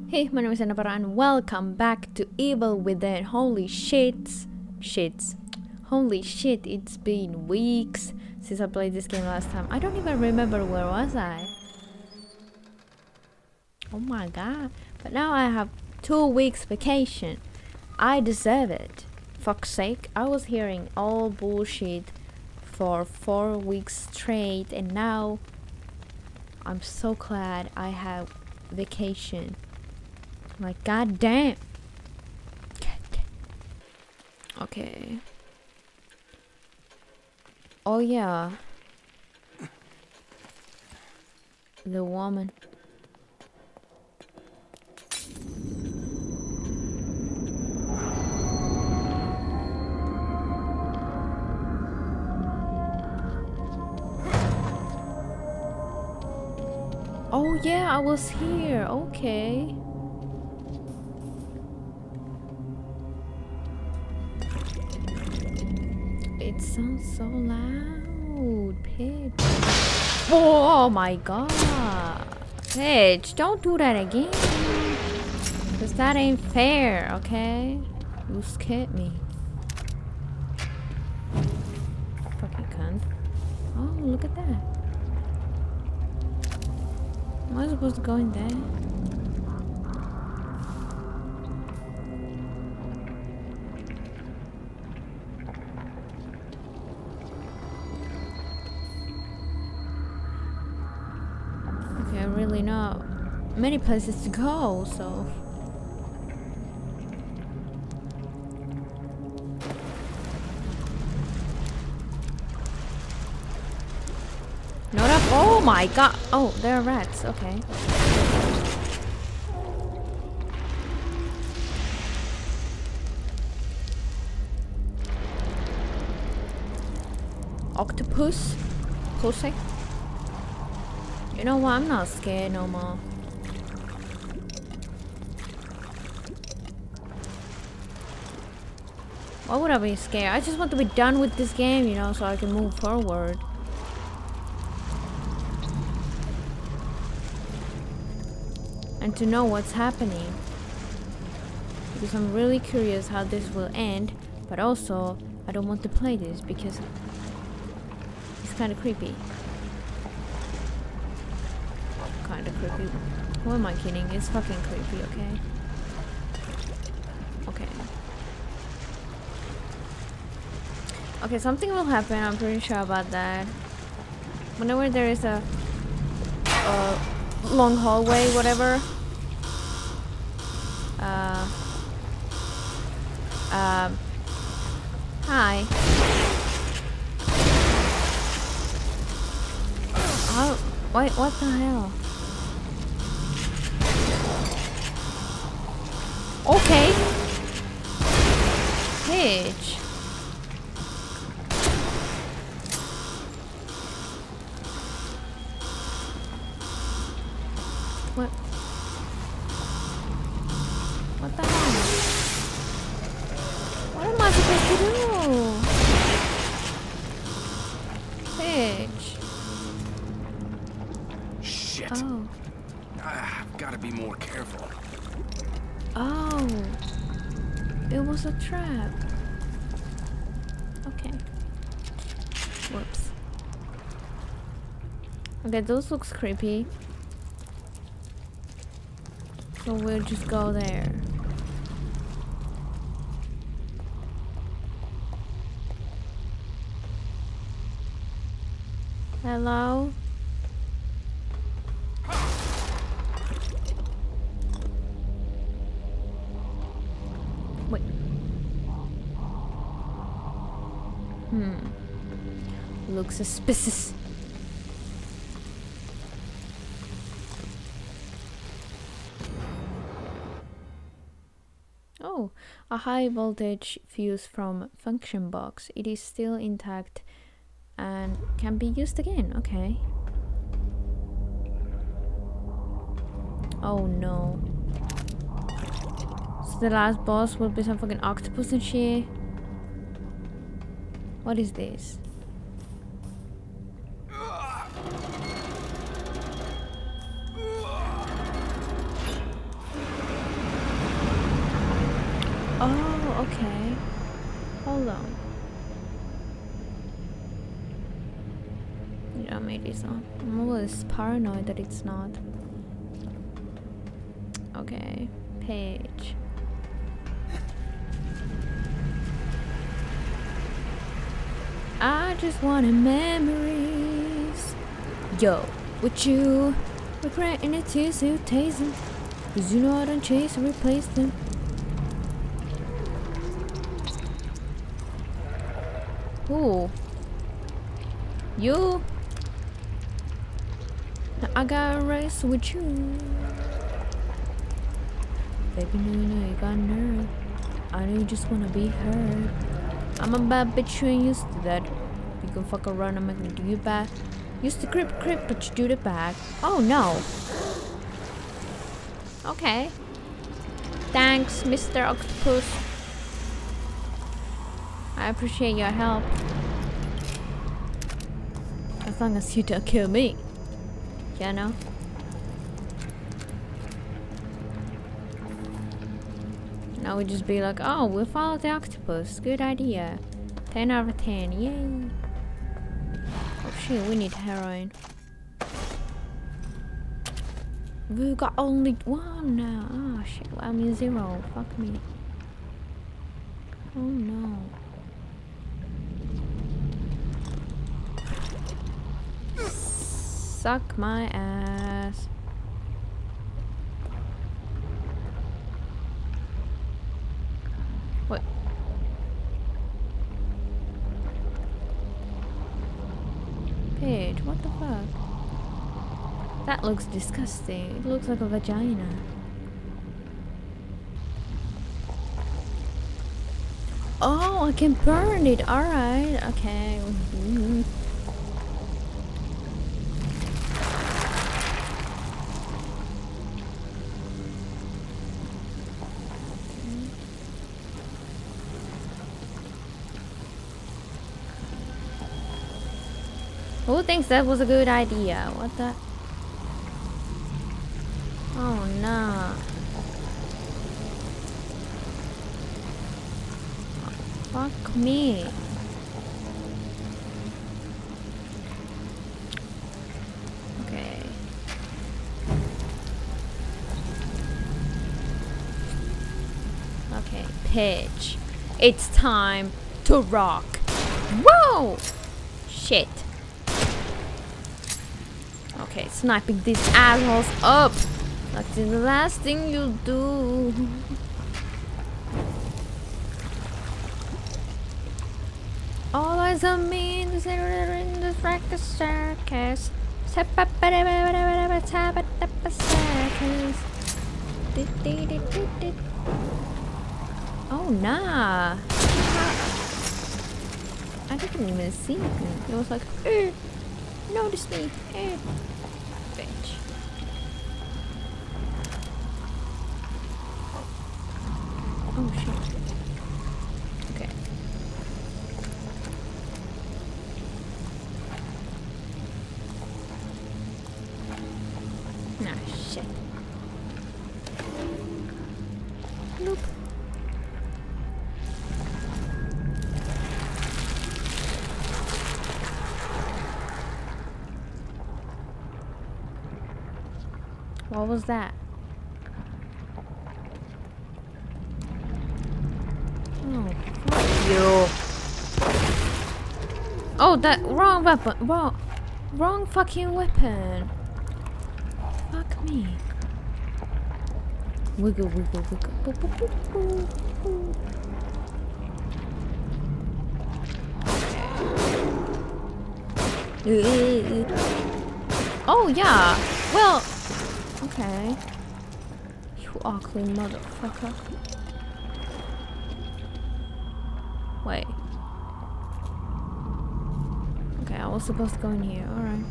Hey, my name is Annabara and welcome back to Evil Within. Holy shit, it's been weeks since I played this game last time. I don't even remember where was I. Oh my god. But now I have 2 weeks vacation. I deserve it. Fuck's sake, I was hearing all bullshit for 4 weeks straight and now I'm so glad I have vacation. Like, god damn. Okay. Oh yeah. The woman. Oh yeah, I was here. Okay. It sounds so loud, Paige. Oh my god. Paige, don't do that again. Cause that ain't fair, okay? You scared me. Fucking cunt. Oh, look at that. Am I supposed to go in there? Okay, I really not many places to go, so not up. Oh my god. Oh, there are rats. Okay. Octopus? Pussy? You know what? I'm not scared no more. Why would I be scared? I just want to be done with this game, you know, so I can move forward. And to know what's happening. Because I'm really curious how this will end, but also I don't want to play this because it's kind of creepy. Kind of creepy. Who am I kidding? It's fucking creepy, okay? Okay. Okay, something will happen, I'm pretty sure about that. Whenever there is a long hallway, whatever. Hi. Oh, wait, what the hell? Okay. Hitch. What? What the hell? What am I supposed to do? Hitch. Shit. Oh. I've got to be more careful. Oh. It was a trap. Okay. Whoops. Okay, those looks creepy. So we'll just go there. Hello? Wait. Looks suspicious. Oh, a high voltage fuse from function box. It is still intact and can be used again. Okay. Oh no. So the last boss will be some fucking octopus and shit. What is this? Oh, okay. Hold on. Yeah, maybe it's not. I'm always paranoid that it's not. Okay. Page. I just wanted memories. Yo, with you, regretting it tears you taste them. Cause you know I don't chase and replace them. Who? You? Now I gotta race with you. Baby, no, you got nerve. I know you just wanna be heard. I'm a bad bitch, you ain't used to that. You can fuck around and make me do you back. Used to creep, but you do the back. Oh no. Okay. Thanks, Mr. Octopus. I appreciate your help. As long as you don't kill me. You know? Now we just be like, oh, we followed the octopus. Good idea. 10 out of 10. Yay. Oh shit, we need heroin. We got only one now. Oh shit, I mean 0. Fuck me. Oh no. Suck my ass. What? Paige, what the fuck? That looks disgusting. It looks like a vagina. Oh, I can burn it. Alright, okay. Who thinks that was a good idea? What the? Oh no. Fuck me. Okay. Okay, pitch. It's time to rock. Whoa! Shit. Okay, sniping these assholes up. That's the last thing you do. All eyes on me in the practice circus. Oh nah. I didn't even see him. It was like, notice me. Bitch. Oh shit. Okay. Nah, shit. Nope. What was that? Oh, fuck you. Oh, that wrong weapon. Wrong fucking weapon. Fuck me. Wiggle, wiggle, wiggle. Boo, boo, boo, boo, boo. Oh yeah. Well. Okay. You ugly motherfucker. Wait. Okay, I was supposed to go in here. Alright.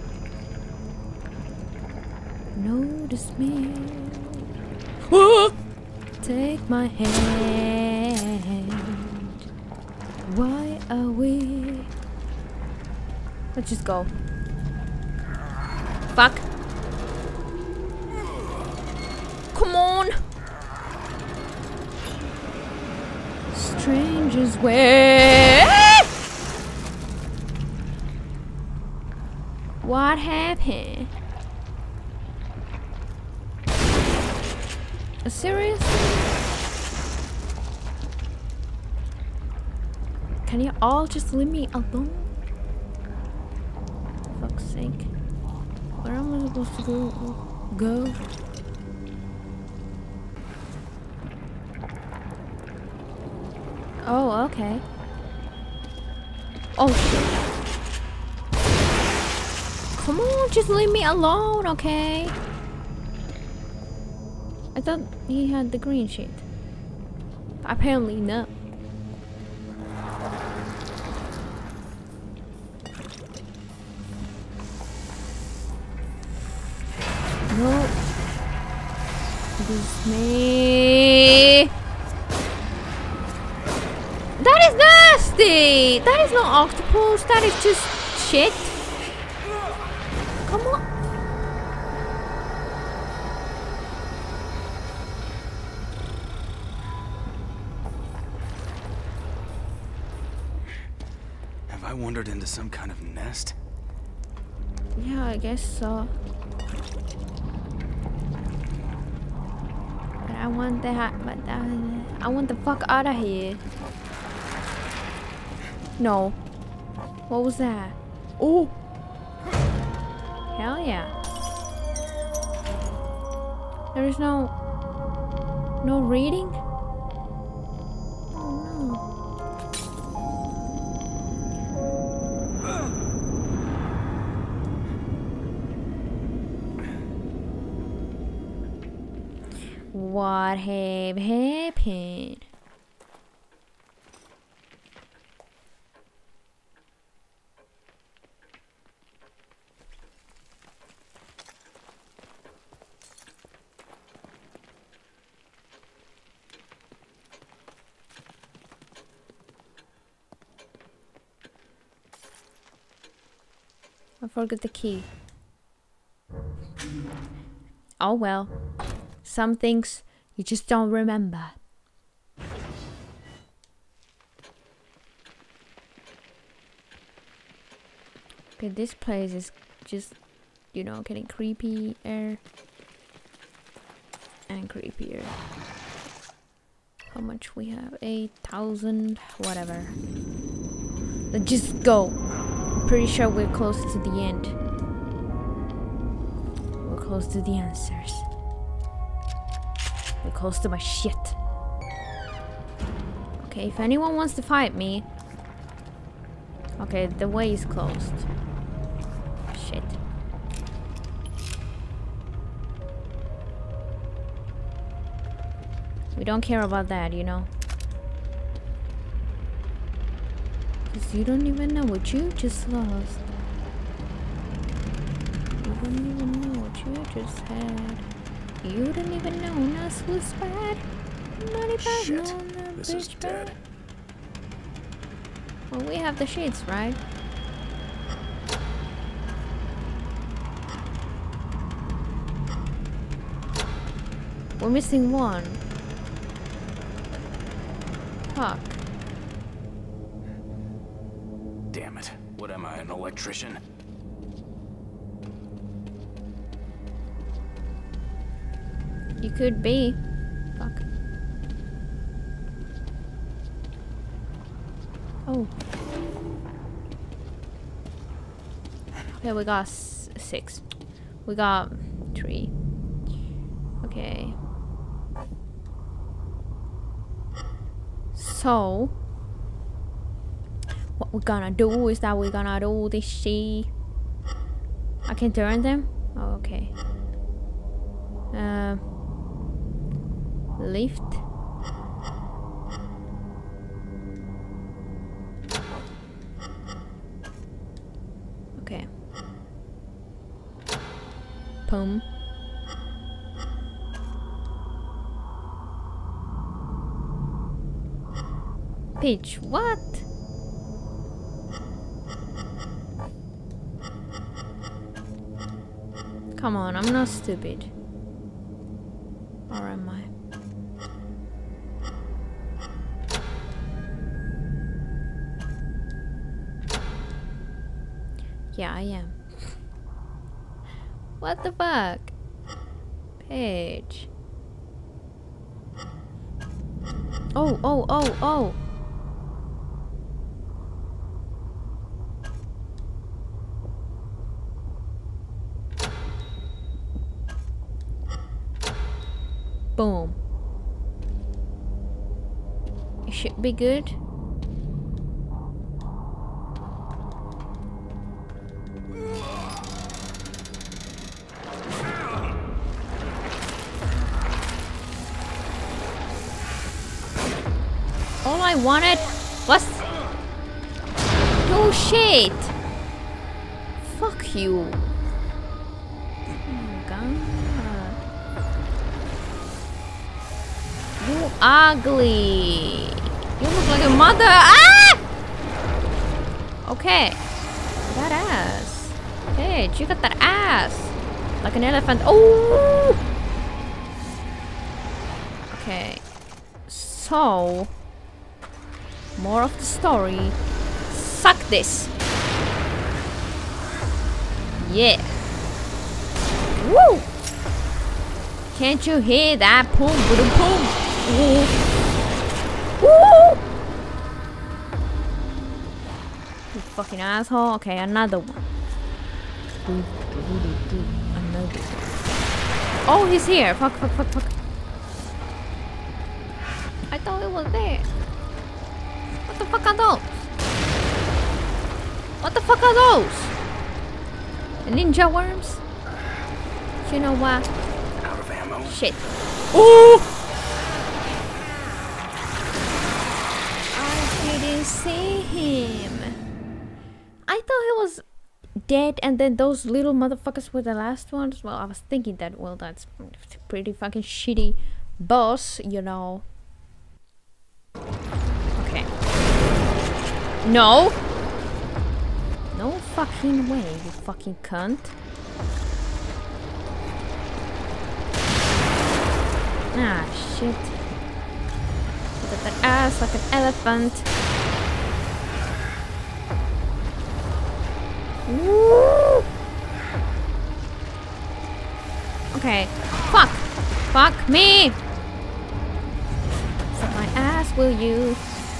Notice me. Take my hand. Why are we? Let's just go. Fuck. Come on. just wait. What happened? Seriously? Can you all just leave me alone? For fuck's sake. Where am I supposed to go? Oh, okay. Oh shit. Come on, just leave me alone, okay? I thought he had the green sheet. Apparently no. No. This me. That is nasty! That is not octopus, that is just shit. Come on. Have I wandered into some kind of nest? Yeah, I guess so. But I want that. But I want the fuck out of here. No. What was that? Oh. Hell yeah. There is no reading? Oh no. What have happened? I forgot the key. Oh well. Some things you just don't remember. Okay, this place is just, you know, getting creepier and creepier. How much we have? 8,000, whatever. Let's just go. Pretty sure we're close to the end. We're close to the answers. We're close to my shit. Okay, if anyone wants to fight me. Okay, the way is closed. Shit. We don't care about that, you know. Because you don't even know what you just lost. You don't even know what you just had. You don't even know Nas was bad. Money bad, Shit, no, this is bitch dead. bad. Well, we have the sheets, right? We're missing one. Fuck. Damn it. What am I, an electrician? You could be. Fuck. Oh. Okay, we got 6. We got 3. Okay. So, what we're gonna do is that we're gonna do this shit. I can turn them? Oh, okay. Lift. Okay. Boom. Peach, what? Come on, I'm not stupid. Or am I? Yeah, I am. What the fuck? Page. Oh, oh, oh, oh. Boom. It should be good. All I wanted was... No shit! Fuck you. Oh my god. You ugly. You look like a mother. Ah! Okay. That ass. Hey, you got that ass. Like an elephant. Oh! Okay. So... more of the story. Suck this. Yeah. Woo! Can't you hear that? Boom, boom, boom. Woo! Woo! You fucking asshole. Okay, another one. Another one. Oh, he's here. Fuck, fuck, fuck, fuck. I thought it was there. What the fuck are those? What the fuck are those? Ninja worms? You know what? Out of ammo. Shit. Ooh! I didn't see him. I thought he was dead and then those little motherfuckers were the last ones. Well, I was thinking that, well, that's pretty fucking shitty boss, you know. Okay. No! No fucking way, you fucking cunt. Ah, shit. Look at that ass like an elephant. Woo! Okay. Fuck! Fuck me! Suck my ass, will you?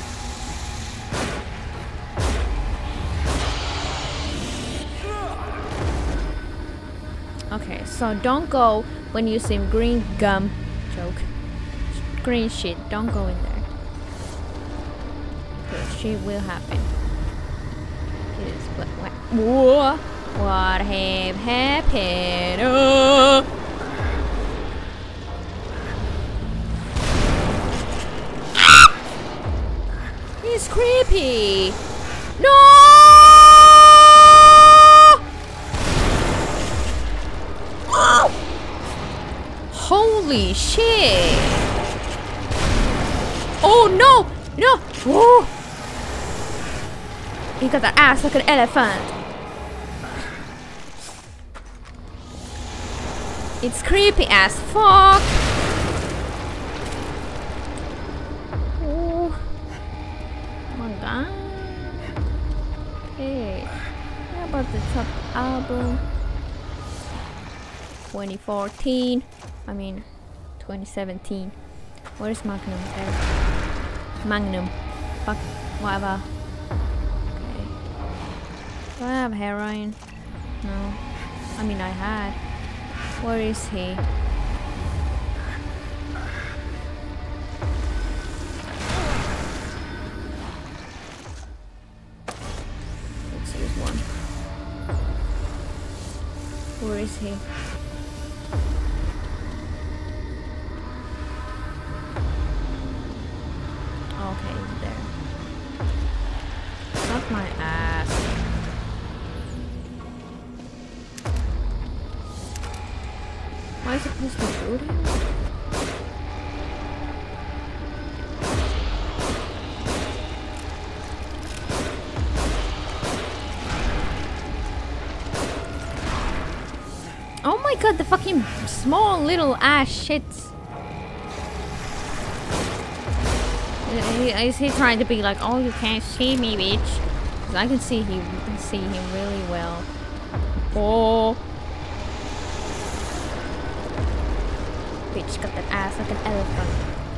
Okay, so don't go when you see green gum. Joke. Green shit, don't go in there. Because shit will happen. What have happened? Oh! It's creepy! No! Oh! Holy shit! Oh no! No! Oh! You got that ass like an elephant. It's creepy as fuck. Oh my god. Hey, how about the top album? 2014. I mean, 2017. Where's Magnum? There. Magnum. Fuck. Whatever. Do I have heroin? No. I mean, I had. Where is he? Let's use one. Where is he? Okay, he's there. Suck my ass. Am I supposed to shoot him? Oh my god, the fucking small little ass shits. Is he trying to be like, oh, you can't see me, bitch? 'Cause I can see him really well. Oh. Bitch got that ass like an elephant.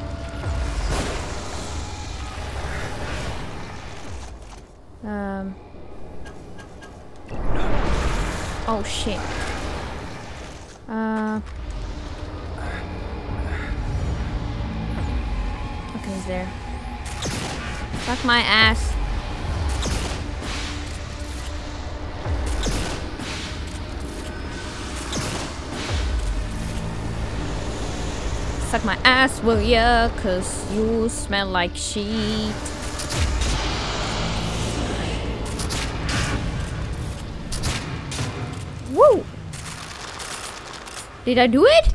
Oh shit. Okay, he's there. Fuck my ass. Suck my ass, will ya? 'Cause you smell like shit. Woo! Did I do it?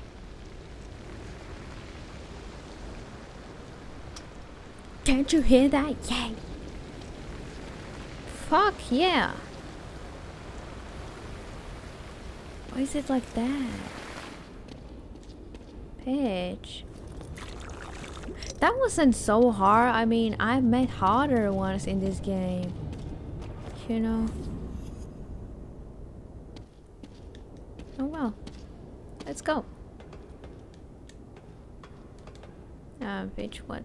Can't you hear that? Yay! Fuck yeah! Why is it like that? Pitch. That wasn't so hard. I mean, I've met harder ones in this game. You know? Oh well. Let's go. Bitch, what?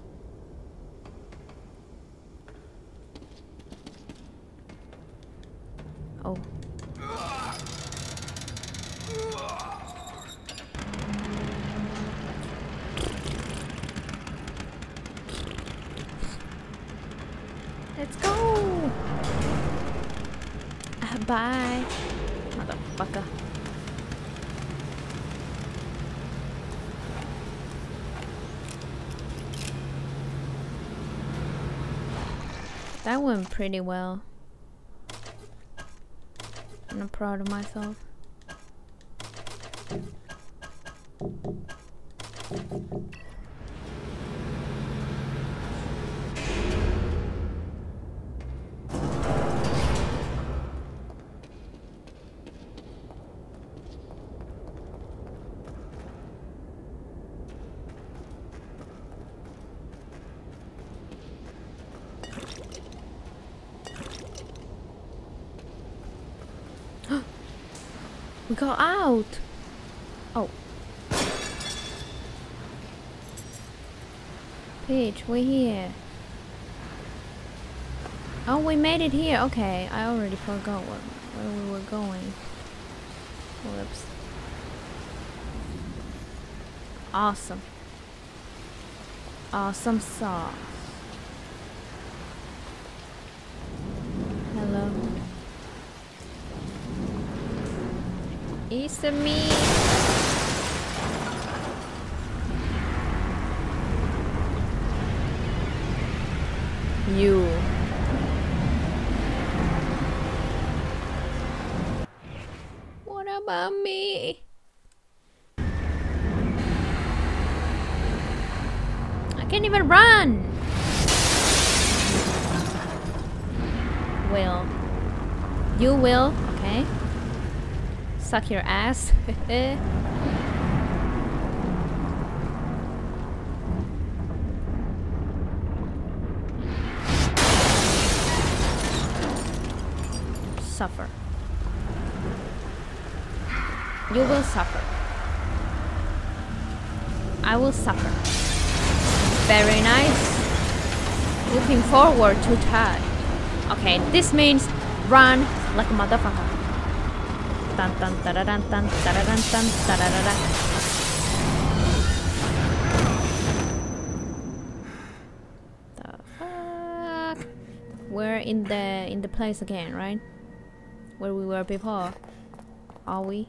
Oh. Let's go! Bye, motherfucker. That went pretty well. I'm proud of myself. We got out! Oh. Peach, we're here. Oh, we made it here. Okay, I already forgot where we were going. Whoops. Awesome. Awesome sauce. Hello. It's me. You. What about me? I can't even run. Will. You will, okay. Suck your ass. Suffer. You will suffer. I will suffer. Very nice. Looking forward to that. Okay, this means run like a motherfucker. Dun dun da da dun dun da da dun dun da da da da. The fuck? We're in the place again, right? Where we were before. Are we?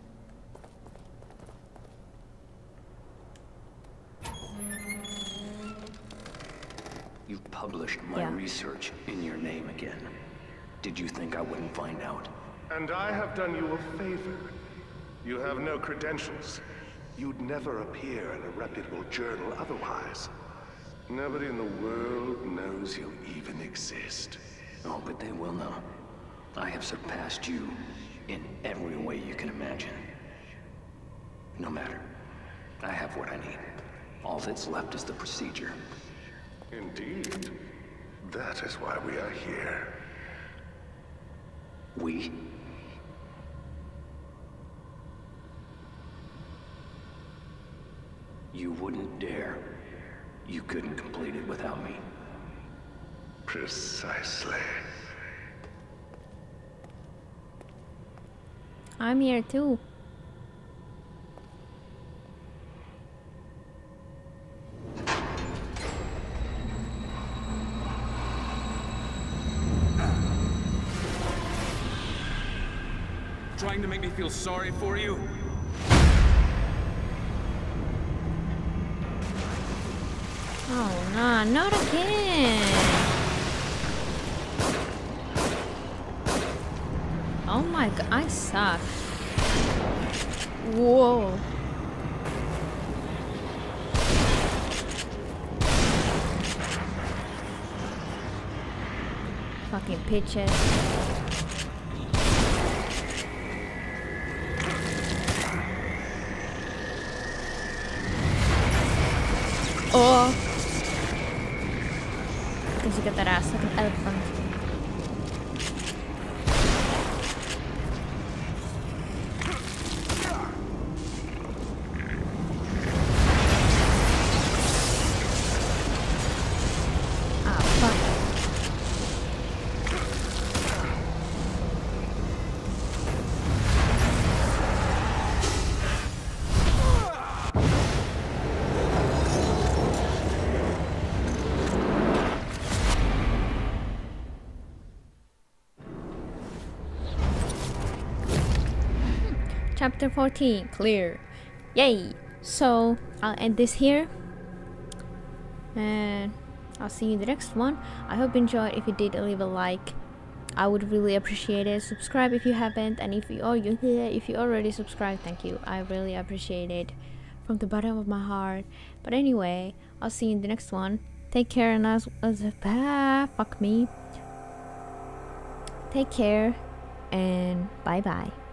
You've published my research in your name again. Did you think I wouldn't find out? And I have done you a favor. You have no credentials. You'd never appear in a reputable journal otherwise. Nobody in the world knows you even exist. Oh, but they will know. I have surpassed you in every way you can imagine. No matter. I have what I need. All that's left is the procedure. Indeed. That is why we are here. We? You wouldn't dare. You couldn't complete it without me. Precisely. I'm here too. Trying to make me feel sorry for you? Oh no, not again! Oh my god, I suck. Whoa. Fucking pitches. Oh! Because you got that ass like an elephant. Ah, fuck. Chapter 14, clear. Yay! So, I'll end this here. And I'll see you in the next one. I hope you enjoyed. If you did, leave a like. I would really appreciate it. Subscribe if you haven't. And if you already subscribed, thank you. I really appreciate it from the bottom of my heart. But anyway, I'll see you in the next one. Take care and fuck me. Take care and bye bye.